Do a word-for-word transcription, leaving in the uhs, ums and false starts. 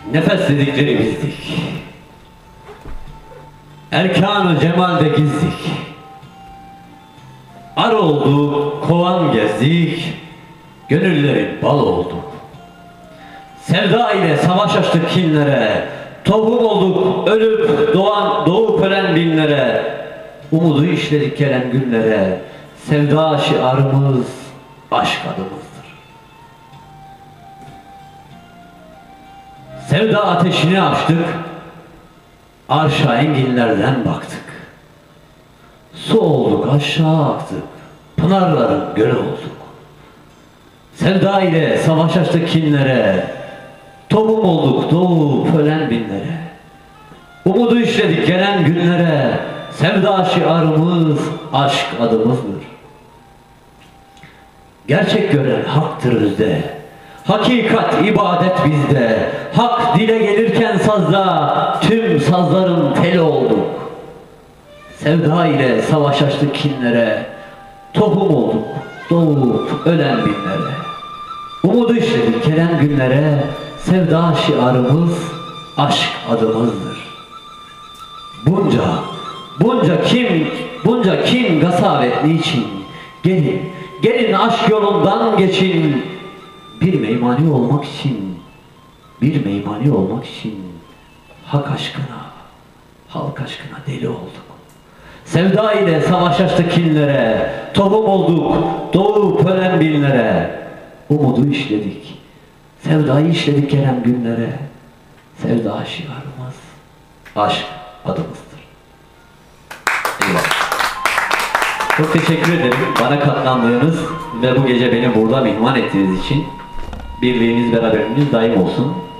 Nefes dedikleri bizdik. Erkan-ı cemalde gizdik. Ar olduk, kovan gezdik. Gönüllerin bal olduk. Sevda ile savaş açtık kinlere. Tohum olduk ölüp doğan, doğup ölen binlere. Umudu işledik gelen günlere. Sevda şiarımız aşk adımızdır. Sevda ateşini açtık. Arşa enginlerden baktık. Su olduk aşağı aktık. Pınarların gölü olduk. Sevda ile savaş açtık kinlere. Tohum olduk doğup ölen binlere. Umudu işledik gelen günlere. Sevda şiarımız aşk adımızdır. Gerçek gören haktır özde. Hakikat ibadet bizde. Hak dile gelirken sazda tüm sazların teli olduk. Sevda ile savaş açtık kinlere. Tohum olduk doğup ölen binlere. Umudu işledik gelen günlere. Sevda şiarımız aşk adımızdır. Bunca, bunca kim, bunca kim gasavet niçin? Gelin, gelin aşk yolundan geçin. Bir meymani olmak için, bir meymani olmak için hak aşkına, halk aşkına deli olduk. Sevda ile savaş açtık kinlere, tohum olduk doğup ölen binlere. Umudu işledik, sevdayı işledik gelen günlere. Sevda şiarımız aşk adımızdır. Eyvallah. Çok teşekkür ederim bana katlandığınız ve bu gece beni burada mihman ettiğiniz için. Birliğiniz, beraberliğiniz daim olsun.